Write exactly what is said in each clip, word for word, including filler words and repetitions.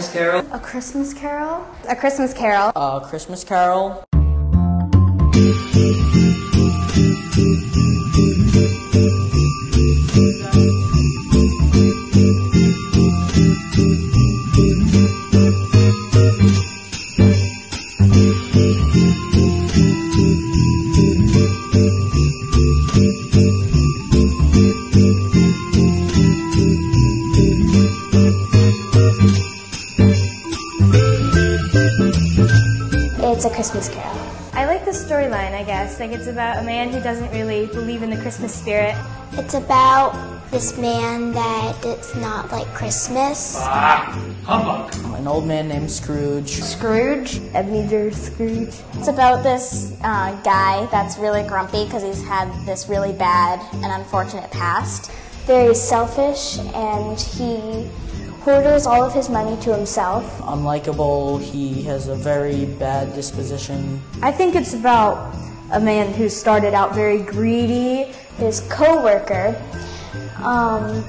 Christmas Carol. A Christmas Carol. A Christmas Carol. A Christmas Carol. It's A Christmas Carol. I like the storyline, I guess. Like, it's about a man who doesn't really believe in the Christmas spirit. It's about this man that does not like Christmas. Ah, humbug. An old man named Scrooge. Scrooge. Ebenezer Scrooge. It's about this uh, guy that's really grumpy because he's had this really bad and unfortunate past. Very selfish, and he hoarders all of his money to himself. Unlikable, he has a very bad disposition. I think it's about a man who started out very greedy. His co-worker um,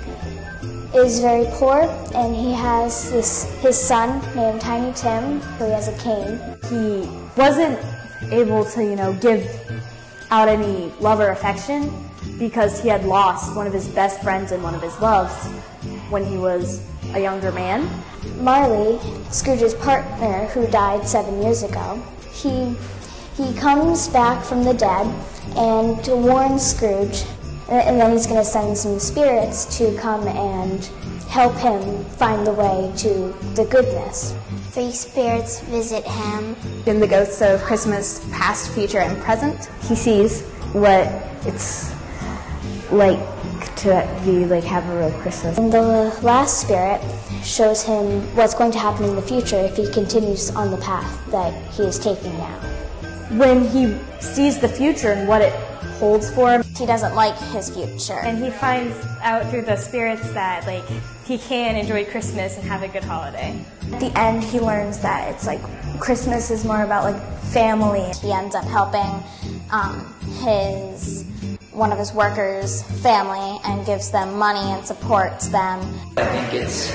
is very poor, and he has this his son named Tiny Tim, who he has a cane. He wasn't able to, you know, give out any love or affection because he had lost one of his best friends and one of his loves when he was a younger man. Marley, Scrooge's partner, who died seven years ago, he he comes back from the dead and to warn Scrooge, and then he's going to send some spirits to come and help him find the way to the goodness. Three spirits visit him. In the ghosts of Christmas past, future, and present, he sees what it's like to be like have a real Christmas. And the last spirit shows him what's going to happen in the future if he continues on the path that he is taking now. When he sees the future and what it holds for him, He doesn't like his future. and he finds out through the spirits that, like, he can enjoy Christmas and have a good holiday. At the end, he learns that it's like Christmas is more about like family. He ends up helping um, his one of his workers' family and gives them money and supports them. I think it's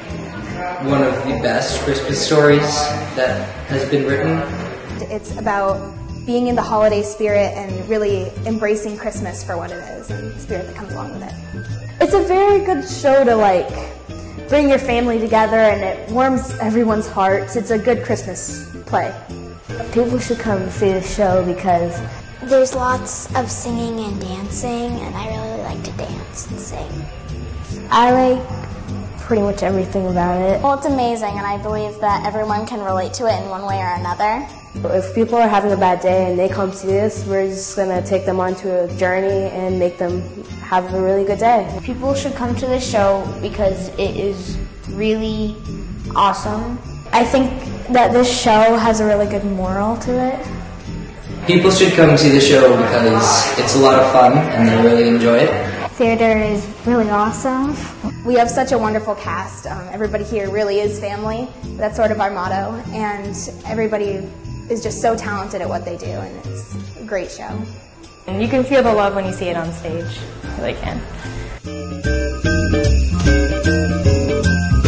one of the best Christmas stories that has been written. It's about being in the holiday spirit and really embracing Christmas for what it is and the spirit that comes along with it. It's a very good show to, like, bring your family together, and it warms everyone's hearts. It's a good Christmas play. People should come see the show because There's lots of singing and dancing, and I really like to dance and sing. I like pretty much everything about it. Well, it's amazing, and I believe that everyone can relate to it in one way or another. If people are having a bad day and they come see this, we're just going to take them onto a journey and make them have a really good day. People should come to the show because it is really awesome. I think that this show has a really good moral to it. People should come see the show because it's a lot of fun and they really enjoy it. Theater is really awesome. We have such a wonderful cast. Um, everybody here really is family. That's sort of our motto. And everybody is just so talented at what they do, and it's a great show. And you can feel the love when you see it on stage. You really can.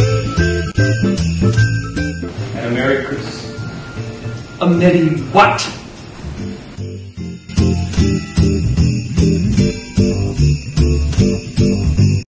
And a Merry Christmas. A Merry what?